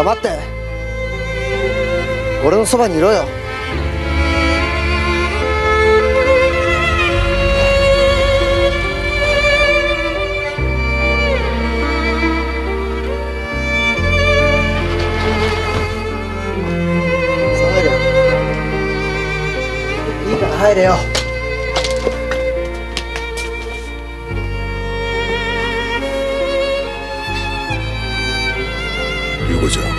黙って俺のそばにいろよ。入れよ。いいから入れよ。 優子ちゃん。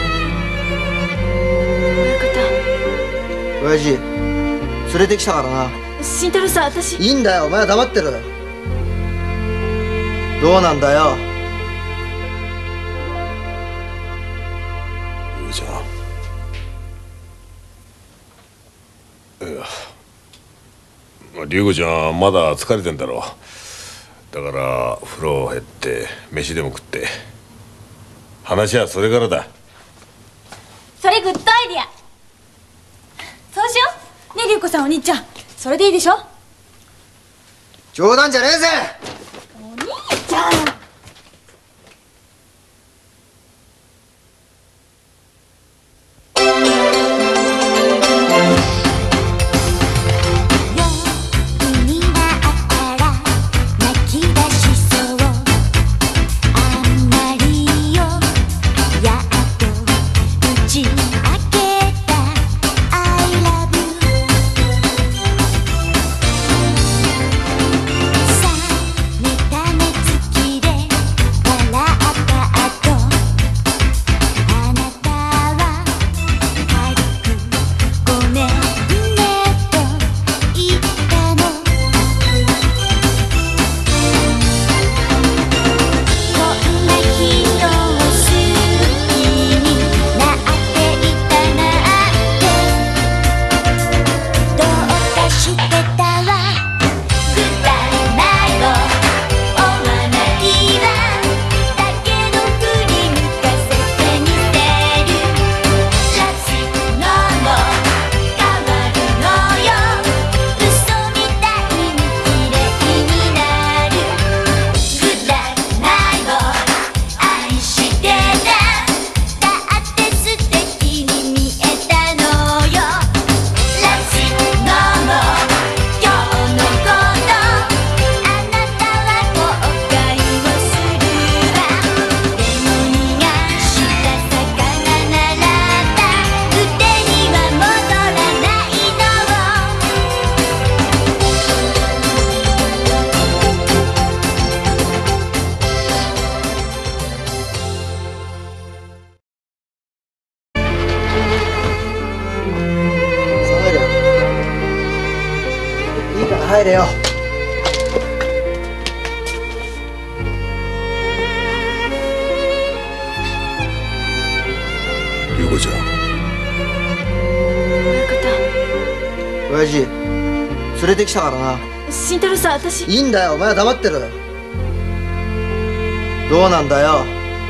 親父連れてきたからな。 慎太郎さん、私。 いいんだよ、お前は黙ってろよ。どうなんだよ。 優子ちゃん。優子ちゃんまだ疲れてんだろう。だから風呂入って飯でも食って。話はそれからだ。 それグッドアイディア。そうしようね、龍子さん、お兄ちゃん、それでいいでしょ。 冗談じゃねえぜ。 お兄ちゃん。 入れよ。 優子ちゃん。 親方。 親父連れてきたからな。 慎太郎さん、私。 いいんだよ、お前は黙ってろよ。どうなんだよ。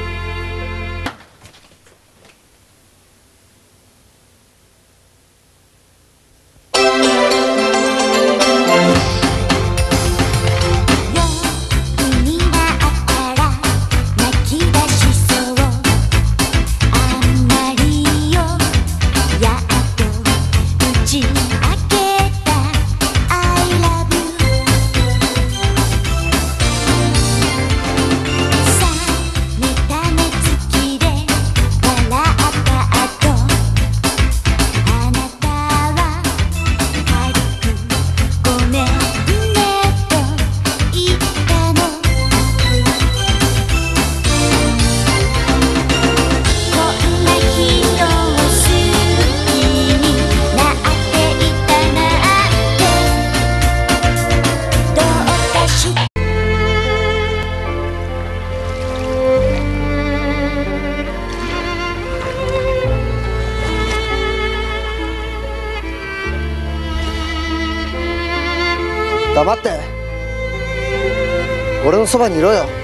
黙って俺のそばにいろよ。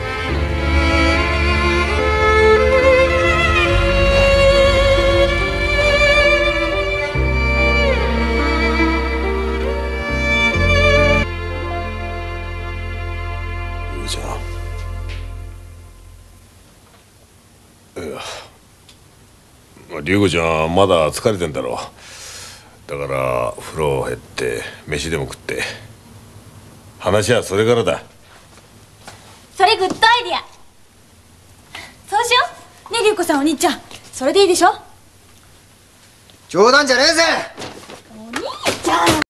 優子ちゃん。 龍子ちゃんまだ疲れてんだろう。だから風呂入って飯でも食って。話はそれからだ。 それグッドアイディア。そうしようね、龍子さんお兄ちゃん。それでいいでしょ。 冗談じゃねえぜ。